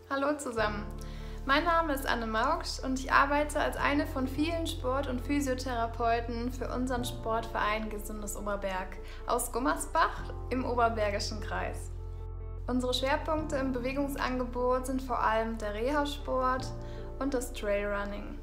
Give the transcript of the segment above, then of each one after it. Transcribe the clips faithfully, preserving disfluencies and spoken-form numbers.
Hallo zusammen, mein Name ist Anne Maugsch und ich arbeite als eine von vielen Sport- und Physiotherapeuten für unseren Sportverein Gesundes Oberberg aus Gummersbach im Oberbergischen Kreis. Unsere Schwerpunkte im Bewegungsangebot sind vor allem der Reha-Sport und das Trailrunning.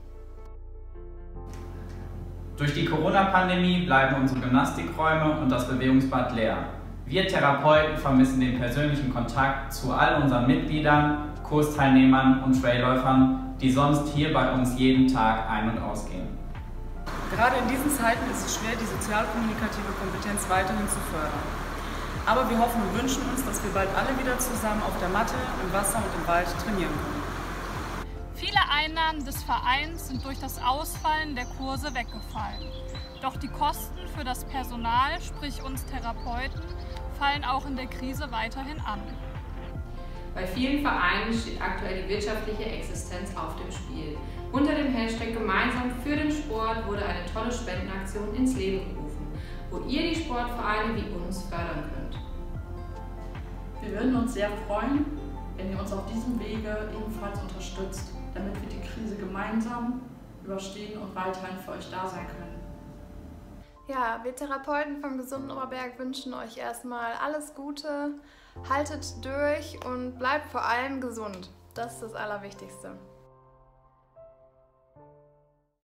Durch die Corona-Pandemie bleiben unsere Gymnastikräume und das Bewegungsbad leer. Wir Therapeuten vermissen den persönlichen Kontakt zu all unseren Mitgliedern, Kursteilnehmern und Trailläufern, die sonst hier bei uns jeden Tag ein- und ausgehen. Gerade in diesen Zeiten ist es schwer, die sozialkommunikative Kompetenz weiterhin zu fördern. Aber wir hoffen und wünschen uns, dass wir bald alle wieder zusammen auf der Matte, im Wasser und im Wald trainieren können. Viele Einnahmen des Vereins sind durch das Ausfallen der Kurse weggefallen. Doch die Kosten für das Personal, sprich uns Therapeuten, fallen auch in der Krise weiterhin an. Bei vielen Vereinen steht aktuell die wirtschaftliche Existenz auf dem Spiel. Unter dem Hashtag Gemeinsam für den Sport wurde eine tolle Spendenaktion ins Leben gerufen, wo ihr die Sportvereine wie uns fördern könnt. Wir würden uns sehr freuen, wenn ihr uns auf diesem Wege ebenfalls unterstützt, damit wir die Krise gemeinsam überstehen und weiterhin für euch da sein können. Ja, wir Therapeuten vom Gesunden Oberberg wünschen euch erstmal alles Gute, haltet durch und bleibt vor allem gesund. Das ist das Allerwichtigste.